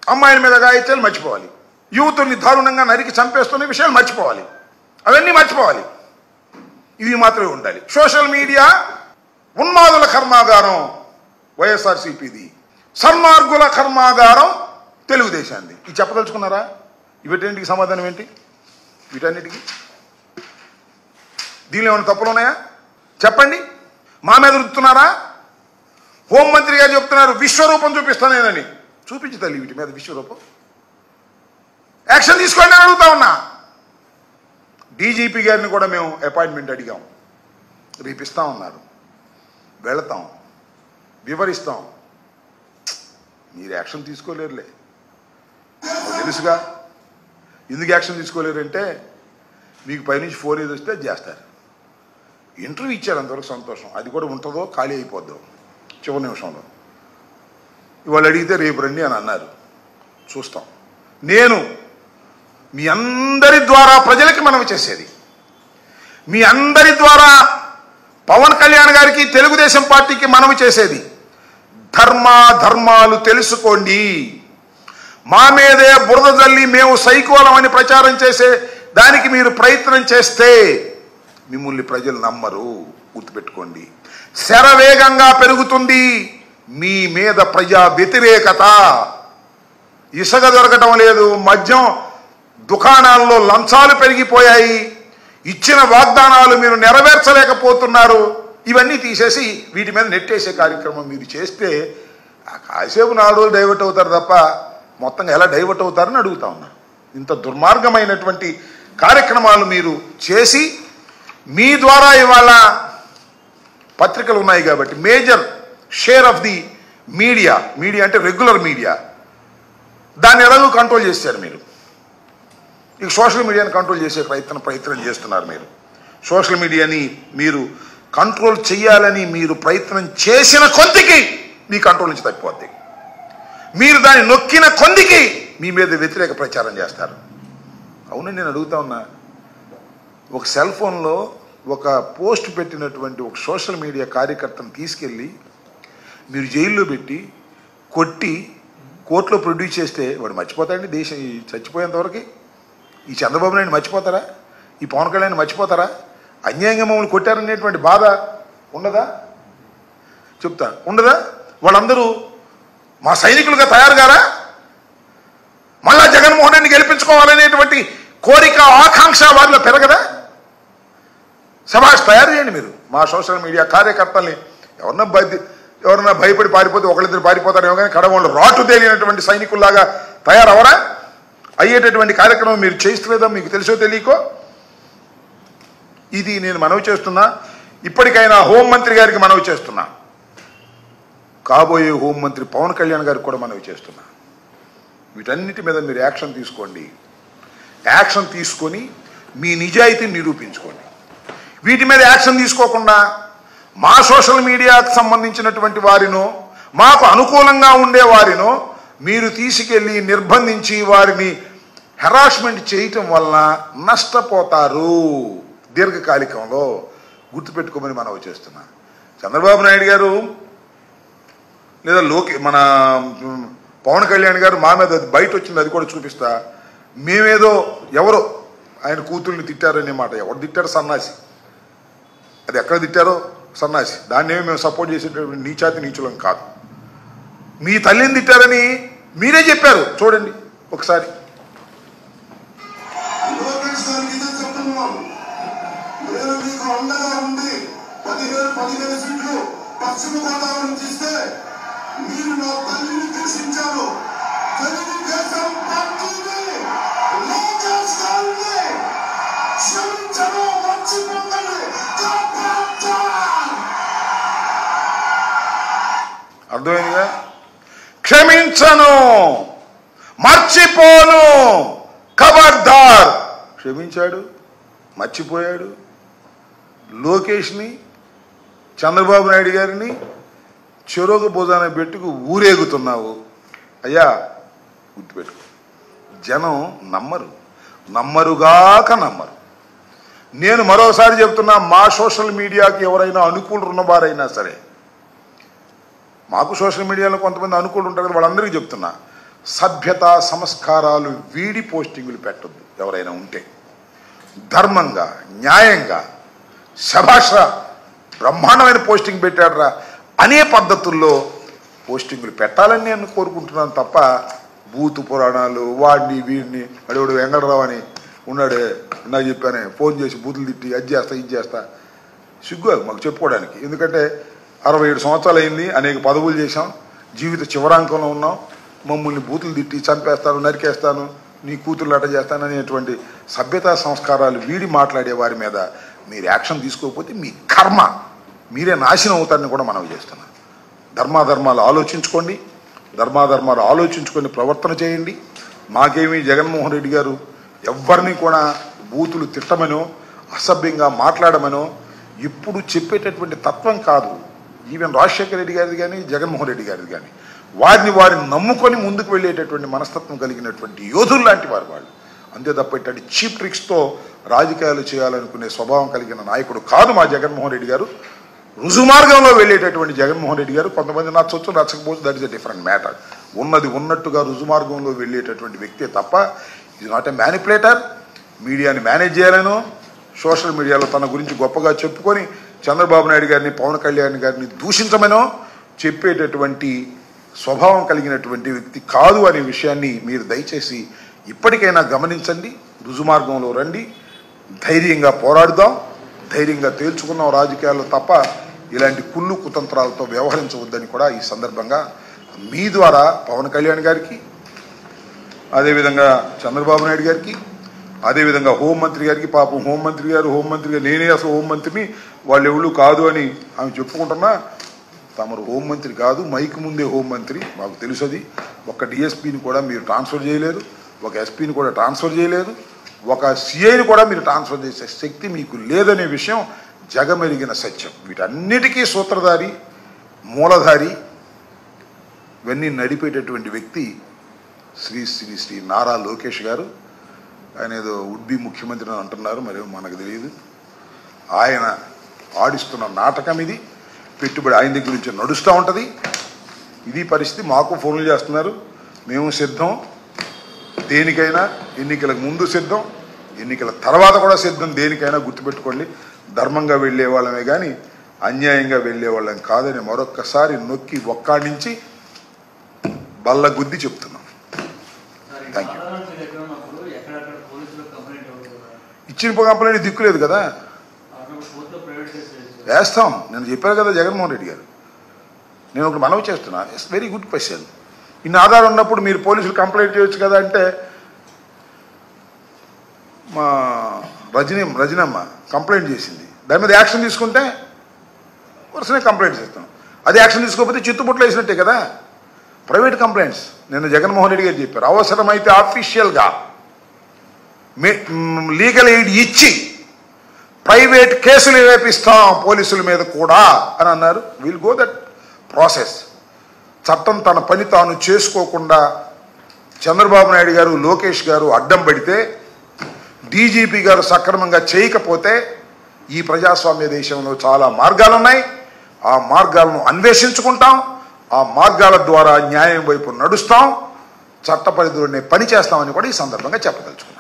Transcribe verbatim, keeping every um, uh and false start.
అమ్మాయిల మీద గాయత్యాలు మర్చిపోవాలి, యువతుల్ని దారుణంగా నరికి చంపేస్తున్న విషయాలు మర్చిపోవాలి, అవన్నీ మర్చిపోవాలి. ఇవి మాత్రమే ఉండాలి. సోషల్ మీడియా ఉన్మాదుల కర్మాగారం వైఎస్ఆర్సీపీది, సన్మార్గుల కర్మాగారం తెలుగుదేశాన్ని. ఇది చెప్పదలుచుకున్నారా? వీటన్నిటికి సమాధానం ఏంటి? వీటన్నిటికీ దీనిలో ఏమైనా తప్పులు ఉన్నాయా చెప్పండి. మా మీద రుద్దుతున్నారా? హోంమంత్రి గారు చెప్తున్నారు విశ్వరూపం చూపిస్తానేనని. చూపించి తల్లి వీటి మీద విశ్వరూపం. యాక్షన్ తీసుకోండి అని అడుగుతా ఉన్నా. డీజీపీ గారిని కూడా మేము అపాయింట్మెంట్ అడిగాం, రేపు ఇస్తా ఉన్నారు. వెళతాం, వివరిస్తాం. మీరు యాక్షన్ తీసుకోలేరులే, తెలుసుగా. ఎందుకు యాక్షన్ తీసుకోలేరంటే మీకు పైనుంచి ఫోన్ ఏది వస్తే అది చేస్తారు. ఇంటర్వ్యూ ఇచ్చారు, అంతవరకు సంతోషం. అది కూడా ఉంటుందో ఖాళీ అయిపోద్దో చివరి నిమిషంలో. ఇవాళ అడిగితే రేపు రండి అని అన్నారు. చూస్తాం. నేను మీ అందరి ద్వారా ప్రజలకి మనవి చేసేది, మీ అందరి ద్వారా పవన్ కళ్యాణ్ గారికి తెలుగుదేశం పార్టీకి మనవి చేసేది, ధర్మ ధర్మాలు తెలుసుకోండి. మా మీదే బురద జల్లి మేము సైకోలమని ప్రచారం చేసే దానికి మీరు ప్రయత్నం చేస్తే మిమ్మల్ని ప్రజలు నమ్మరు. గుర్తుపెట్టుకోండి. శరవేగంగా పెరుగుతుంది మీ మీద ప్రజా వ్యతిరేకత. ఇసుక దొరకటం లేదు, మద్యం దుకాణాల్లో లంచాలు పెరిగిపోయాయి, ఇచ్చిన వాగ్దానాలు మీరు నెరవేర్చలేకపోతున్నారు. ఇవన్నీ తీసేసి వీటి మీద నెట్టేసే కార్యక్రమం మీరు చేస్తే కాసేపు నాలుగు రోజులు డైవర్ట్ అవుతారు తప్ప మొత్తంగా ఎలా డైవర్ట్ అవుతారని అడుగుతా ఉన్నా. ఇంత దుర్మార్గమైనటువంటి కార్యక్రమాలు మీరు చేసి మీ ద్వారా ఇవాళ పత్రికలు ఉన్నాయి కాబట్టి major share of the media, media అంటే రెగ్యులర్ మీడియా, దాన్ని ఎలాగో కంట్రోల్ చేశారు మీరు. ఇక సోషల్ మీడియాని కంట్రోల్ చేసే ప్రయత్నం ప్రయత్నం చేస్తున్నారు మీరు. సోషల్ మీడియాని మీరు కంట్రోల్ చేయాలని మీరు ప్రయత్నం చేసిన కొద్దికి మీ కంట్రోల్ నుంచి తప్పిపోద్ది. మీరు దాన్ని నొక్కిన కొద్దికి మీ మీద వ్యతిరేక ప్రచారం చేస్తారు. అవునండి, నేను అడుగుతా ఉన్నా. ఒక సెల్ ఫోన్లో ఒక పోస్ట్ పెట్టినటువంటి ఒక సోషల్ మీడియా కార్యకర్తను తీసుకెళ్ళి మీరు జైల్లో పెట్టి కొట్టి కోర్టులో ప్రొడ్యూస్ చేస్తే వాడు మర్చిపోతాడండి? దేశం చచ్చిపోయేంతవరకు ఈ చంద్రబాబు నాయుడు మర్చిపోతారా? ఈ పవన్ కళ్యాణ్ మర్చిపోతారా? అన్యాయంగా మమ్మల్ని కొట్టారనేటువంటి బాధ ఉండదా? చెప్తా, ఉండదా? వాళ్ళందరూ మా సైనికులుగా తయారు కారా? మళ్ళా జగన్మోహన్ రెడ్డిని గెలిపించుకోవాలనేటువంటి కోరిక ఆకాంక్ష వారిలో పెరగదా? సమాజ్ తయారు చేయండి మీరు. మా సోషల్ మీడియా కార్యకర్తల్ని ఎవరన్నా భయ ఎవరన్నా భయపడి పారిపోతే ఒకళ్ళిద్దరు పారిపోతారేమో కానీ కడవాళ్ళు రాటు తేలినటువంటి సైనికుల్లాగా తయారవరా? అయ్యేటటువంటి కార్యక్రమం మీరు చేస్తలేదా? మీకు తెలుసో తెలియకో. ఇది నేను మనవి చేస్తున్నా. ఇప్పటికైనా హోంమంత్రి గారికి మనవి చేస్తున్నా, కాబోయే హోంమంత్రి పవన్ కళ్యాణ్ గారికి కూడా మనవి చేస్తున్నా. వీటన్నిటి మీద మీరు యాక్షన్ తీసుకోండి. యాక్షన్ తీసుకొని మీ నిజాయితీని నిరూపించుకోండి. వీటి మీద యాక్షన్ తీసుకోకుండా మా సోషల్ మీడియాకు సంబంధించినటువంటి వారినో మాకు అనుకూలంగా ఉండే వారినో మీరు తీసుకెళ్ళి నిర్బంధించి వారిని హెరాస్మెంట్ చేయటం వలన నష్టపోతారు దీర్ఘకాలికంలో. గుర్తుపెట్టుకోమని మనవి చేస్తున్నా. చంద్రబాబు నాయుడు గారు లేదా లోకే మన పవన్ కళ్యాణ్ గారు మా మీద బయట వచ్చింది, అది కూడా చూపిస్తా. మేమేదో ఎవరో ఆయన కూతుర్ని తిట్టారనే మాట. ఎవరు తిట్టారు? సన్నాసి. అది ఎక్కడ తిట్టారో సన్నాసి. దాన్ని ఏమి మేము సపోర్ట్ చేసేటటువంటి నీచాతి నీచులం కాదు. మీ తల్లిని తిట్టారని మీరే చెప్పారు, చూడండి ఒకసారి. పశ్చిమ గోదావరి నుంచి ఇస్తే మీరు నా తల్లిని దూషించారు. తెలుగుదేశం పార్టీని లోకేశ్వరుని క్షమించను, మర్చిపోకండి. అర్థమైందిగా? క్షమించను, మర్చిపోను, ఖబర్దార్. క్షమించాడు, మర్చిపోయాడు. లోకేష్ని, చంద్రబాబు నాయుడు గారిని చెరోగ భోజన పెట్టుకు ఊరేగుతున్నావు. అయ్యా గుర్తుపెట్టుకో, జనం నమ్మరు, నమ్మరుగాక నమ్మరు. నేను మరోసారి చెప్తున్నా, మా సోషల్ మీడియాకి ఎవరైనా అనుకూలు ఉన్నవారైనా సరే, మాకు సోషల్ మీడియాలో కొంతమంది అనుకూలు ఉంటారు కదా, వాళ్ళందరికీ చెప్తున్నా, సభ్యత సంస్కారాలు వీడి పోస్టింగులు పెట్టద్దు. ఎవరైనా ఉంటే ధర్మంగా న్యాయంగా శభాష బ్రహ్మాండమైన పోస్టింగ్ పెట్టాడరా అనే పద్ధతుల్లో పోస్టింగులు పెట్టాలని నేను కోరుకుంటున్నాను తప్ప బూతు పురాణాలు వాడిని వీడిని అడివాడు వెంకటరావు అని ఉన్నాడే నాకు చెప్పానే ఫోన్ చేసి బూతులు తిట్టి అది చేస్తా ఇది చేస్తా సిగ్గు మాకు చెప్పుకోవడానికి. ఎందుకంటే అరవై ఏడు సంవత్సరాలు అయింది, అనేక పదవులు చేశాం, జీవిత చివరాంకంలో ఉన్నాం. మమ్మల్ని బూతులు తిట్టి చంపేస్తాను నరికేస్తాను నీ కూతుర్లు అట చేస్తాను అనేటువంటి సభ్యతా సంస్కారాలు వీడి మాట్లాడే వారి మీద మీరు యాక్షన్ తీసుకోకపోతే మీ కర్మ మీరే నాశనం అవుతారని కూడా మనవి చేస్తున్నాను. ధర్మాధర్మాలు ఆలోచించుకోండి, ధర్మాధర్మాలు ఆలోచించుకొని ప్రవర్తన చేయండి. మాకేమీ జగన్మోహన్ రెడ్డి గారు ఎవరిని కూడా బూతులు తిట్టమనో అసభ్యంగా మాట్లాడమనో ఇప్పుడు చెప్పేటటువంటి తత్వం కాదు. ఈవెన్ రాజశేఖర రెడ్డి గారిది కానీ జగన్మోహన్ రెడ్డి గారిది కానీ వారిని వారిని నమ్ముకొని ముందుకు వెళ్ళేటటువంటి మనస్తత్వం కలిగినటువంటి యోధులు లాంటి వారు వాళ్ళు. అంతే తప్ప ఇట్లాంటి చీప్ ట్రిక్స్తో రాజకీయాలు చేయాలనుకునే స్వభావం కలిగిన నాయకుడు కాదు మా జగన్మోహన్ రెడ్డి గారు. రుజుమార్గంలో వెళ్ళేటటువంటి జగన్మోహన్ రెడ్డి గారు. కొంతమంది నచ్చొచ్చు నచ్చకపోవచ్చు, that is a different matter. ఉన్నది ఉన్నట్టుగా రుజుమార్గంలో వెళ్ళేటటువంటి వ్యక్తే తప్ప ఇది నాట్ ఎ మ్యానిపులేటర్. మీడియాని మేనేజ్ చేయాలనో సోషల్ మీడియాలో తన గురించి గొప్పగా చెప్పుకొని చంద్రబాబు నాయుడు గారిని పవన్ కళ్యాణ్ గారిని దూషించమనో చెప్పేటటువంటి స్వభావం కలిగినటువంటి వ్యక్తి కాదు అనే విషయాన్ని మీరు దయచేసి ఇప్పటికైనా గమనించండి. రుజుమార్గంలో రండి, ధైర్యంగా పోరాడుదాం, ధైర్యంగా తేల్చుకున్నాం రాజకీయాల్లో తప్ప ఇలాంటి కుళ్ళు కుతంత్రాలతో వ్యవహరించవద్దని కూడా ఈ సందర్భంగా మీ ద్వారా పవన్ కళ్యాణ్ గారికి, అదేవిధంగా చంద్రబాబు నాయుడు గారికి, అదేవిధంగా హోంమంత్రి గారికి, పాపం హోంమంత్రి గారు హోంమంత్రిగా నేనే అసలు హోంమంత్రిని వాళ్ళు ఎవరు కాదు అని ఆమె చెప్పుకుంటున్నా, తమరు హోంమంత్రి కాదు, మైక్ ముందే హోంమంత్రి, మాకు తెలుసు. అది ఒక డిఎస్పీని కూడా మీరు ట్రాన్స్ఫర్ చేయలేరు, ఒక ఎస్పీని కూడా ట్రాన్స్ఫర్ చేయలేరు, ఒక సిఐని కూడా మీరు ట్రాన్స్ఫర్ చేసే శక్తి మీకు లేదనే విషయం జగమెరిగిన సత్యం. వీటన్నిటికీ సూత్రధారి మూలధారి ఇవన్నీ నడిపేటటువంటి వ్యక్తి శ్రీ శ్రీ శ్రీ నారా లోకేష్ గారు. ఆయన ఏదో వుడ్ బి ముఖ్యమంత్రి అని అంటున్నారు, మరి మనకు తెలియదు. ఆయన ఆడిస్తున్న నాటకం ఇది. పెట్టుబడి ఆయన దగ్గర నుంచి నడుస్తూ ఉంటుంది. ఇది పరిస్థితి. మాకు ఫోన్లు చేస్తున్నారు, మేము సిద్ధం దేనికైనా. ఎన్నికలకు ముందు సిద్ధం, ఎన్నికల తర్వాత కూడా సిద్ధం. దేనికైనా గుర్తుపెట్టుకోండి, ధర్మంగా వెళ్ళే వాళ్ళమే కానీ అన్యాయంగా వెళ్ళే వాళ్ళం కాదని మరొక్కసారి నొక్కి ఒక్కాడించి బల్ల గుద్ది చెప్తున్నాం. Thank you. ఇచ్చిన కంప్లైంట్ దిక్కులేదు కదా, వేస్తాం. నేను చెప్పాను కదా జగన్మోహన్ రెడ్డి గారు. నేను ఒకటి మనవి చేస్తున్నా, ఇట్స్ వెరీ గుడ్ క్వశ్చన్. ఇన్ని ఆధారం ఉన్నప్పుడు మీరు పోలీసులు కంప్లైంట్ చేయొచ్చు కదా అంటే, మా రజనీ రజనమ్మ కంప్లైంట్ చేసింది, దాని మీద యాక్షన్ తీసుకుంటే వరుసనే కంప్లైంట్ చేస్తాం. అది యాక్షన్ తీసుకోకపోతే చిత్తుపుట్లు వేసినట్టే కదా. ప్రైవేట్ కంప్లైంట్స్ నిన్న జగన్మోహన్ రెడ్డి గారు చెప్పారు, అవసరమైతే ఆఫీషియల్గా లీగల్ ఎయిడ్ ఇచ్చి ప్రైవేట్ కేసులు వేపిస్తాం పోలీసుల మీద కూడా అని అన్నారు. Will go that process. చట్టం తన పని తాను చేసుకోకుండా చంద్రబాబు నాయుడు గారు లోకేష్ గారు అడ్డం పడితే, డీజీపీ గారు సక్రమంగా చేయకపోతే ఈ ప్రజాస్వామ్య దేశంలో చాలా మార్గాలు ఉన్నాయి. ఆ మార్గాలను అన్వేషించుకుంటాం, ఆ మార్గాల ద్వారా న్యాయం వైపు నడుస్తాం, చట్ట పరిధిలోనే పని చేస్తామని కూడా ఈ సందర్భంగా చెప్పదలుచుకున్నాం.